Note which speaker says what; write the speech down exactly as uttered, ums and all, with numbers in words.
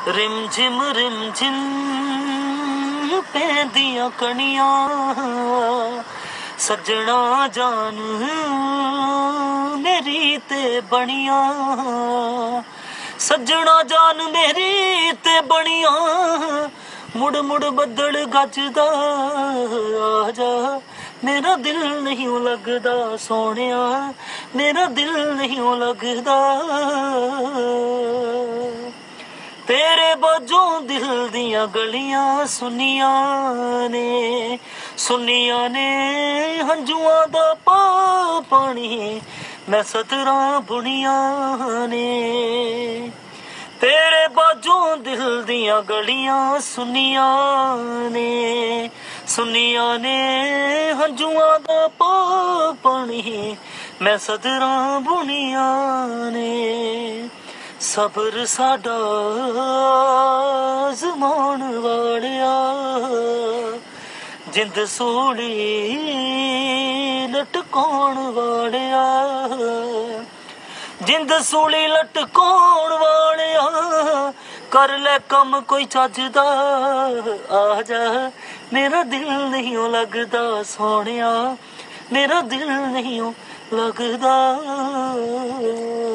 Speaker 1: Rim झिम rim झिम पैंदियां कणियां सजना जान मेरी ते बनिया सजना जान मेरी ते बनिया मुड़ मुड़ बदल गजदा आ जा मेरा दिल नहीं लगदा सोनिया मेरा दिल नहीं लगदा तेरे बाजों दिल दियां गलियां सुनिया ने सुनिया ने हंजुआं दा पा पानी मैं सतरां बुनिया ने तेरे बाजों दिल दियां गलियां सुनिया ने सुनिया ने हंजुआं दा पा पानी मैं सतरां बुनिया ने सबर साडा ज़मान वालिया जिंद सूली लटकाउण वालिया जिंद सूली लटकाउण वालिया कर ले कम कोई चजदा आ जा मेरा दिल नहीं लगदा सोनिया मेरा दिल नहीं लगदा।